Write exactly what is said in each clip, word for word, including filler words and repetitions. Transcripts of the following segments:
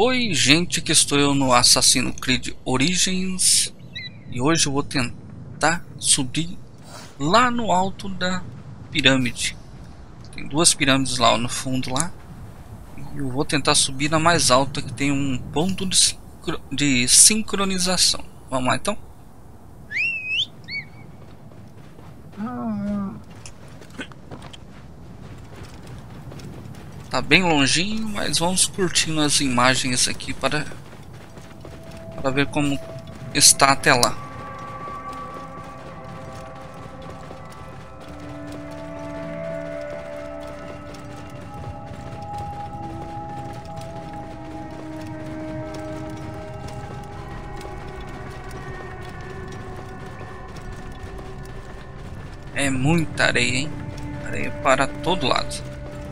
Oi gente, que estou eu no Assassin's Creed Origins e hoje eu vou tentar subir lá no alto da pirâmide. Tem duas pirâmides lá no fundo lá e eu vou tentar subir na mais alta, que tem um ponto de, sincro... de sincronização. Vamos lá então? Tá bem longinho, mas vamos curtindo as imagens aqui para, para ver como está até lá. É muita areia, hein? Areia para todo lado.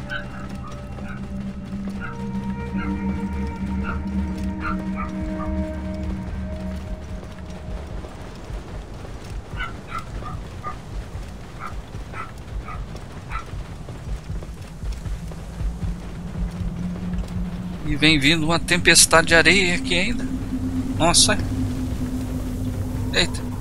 E vem vindo uma tempestade de areia aqui ainda. Nossa. Eita.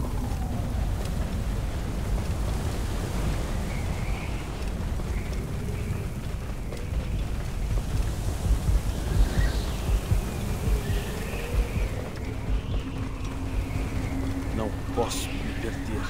Não posso me perder.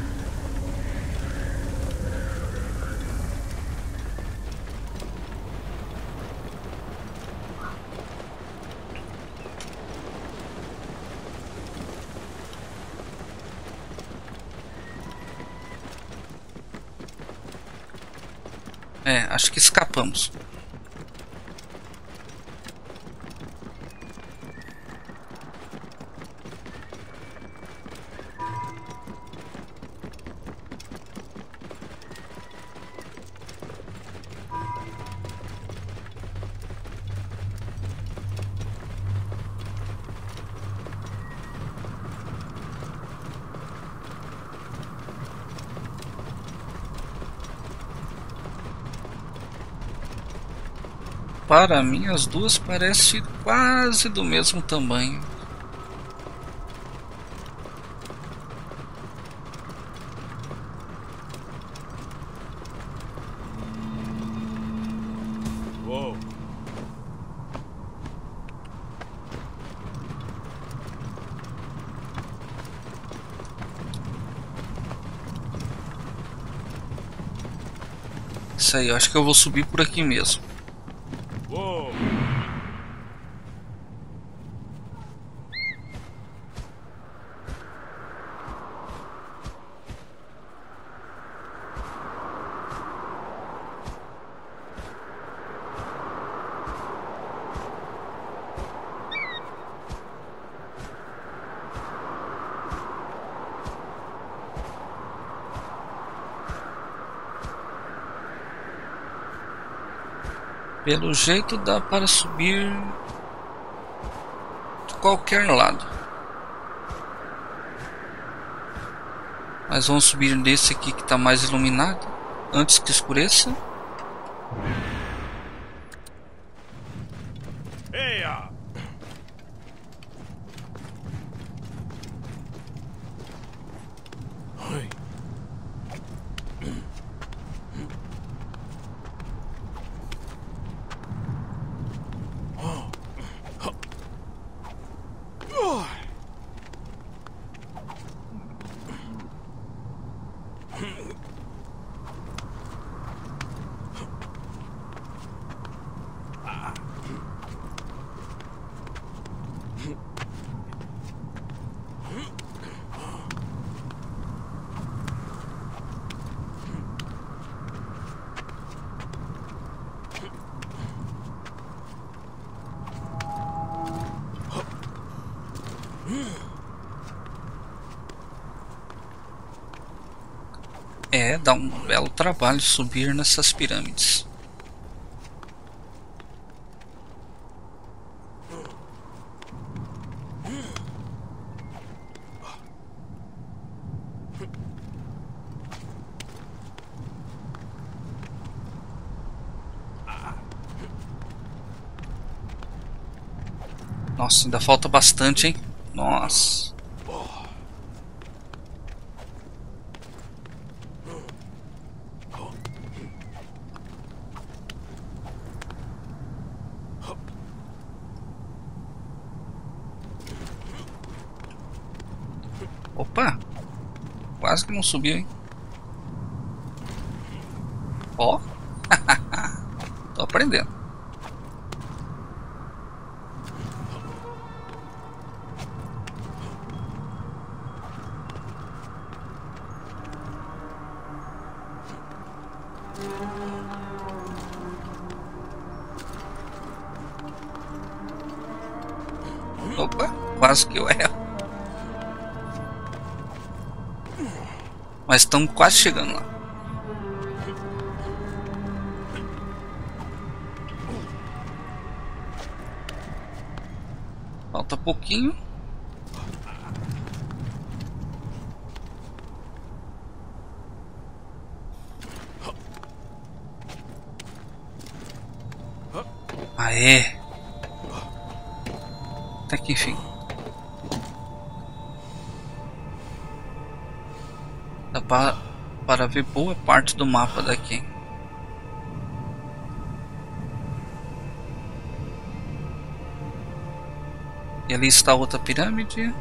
É, acho que escapamos. Para mim, as duas parecem quase do mesmo tamanho. Uou. Isso aí, eu acho que eu vou subir por aqui mesmo. Uou. Pelo jeito dá para subir de qualquer lado. Mas vamos subir desse aqui que está mais iluminado antes que escureça. Eia! Ai. É, dá um belo trabalho subir nessas pirâmides. Nossa, ainda falta bastante, hein? Nossa. Opa! Quase que não subiu, hein? Ó! Tô aprendendo. Opa! Quase que eu erro. Mas estamos quase chegando lá. Falta pouquinho. Aê! Até que enfim. Dá para, para ver boa parte do mapa daqui. E ali está outra pirâmide.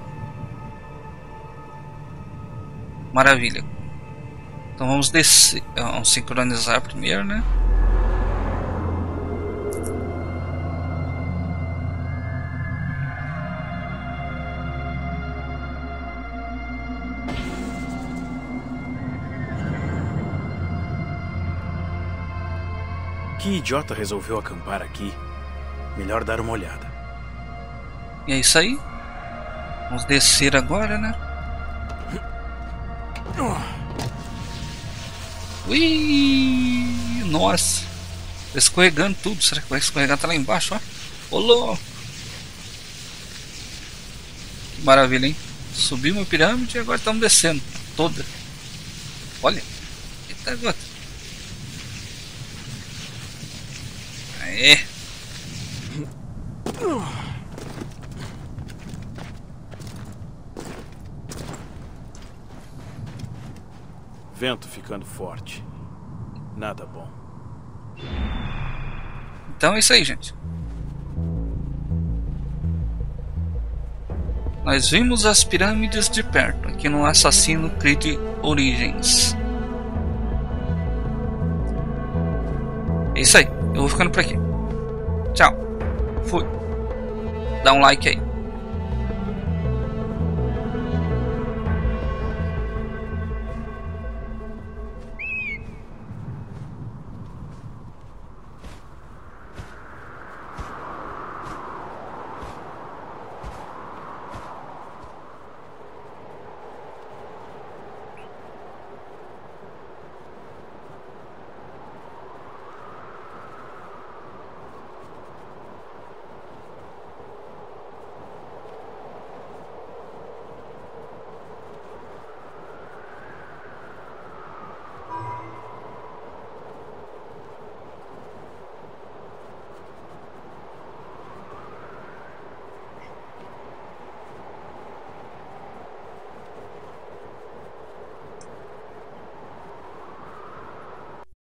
Maravilha. Então vamos descer, vamos sincronizar primeiro, né? Que idiota resolveu acampar aqui? Melhor dar uma olhada. E é isso aí. Vamos descer agora, né? Ui! Nossa! Tô escorregando tudo. Será que vai escorregar até lá embaixo? Ó? Olô! Que maravilha, hein? Subimos a pirâmide e agora estamos descendo. Toda. Olha! Eita gota! Aê! Vento ficando forte. Nada bom. Então é isso aí, gente. Nós vimos as pirâmides de perto aqui no Assassin's Creed Origins. É isso aí. Eu vou ficando por aqui. Tchau. Fui. Dá um like aí.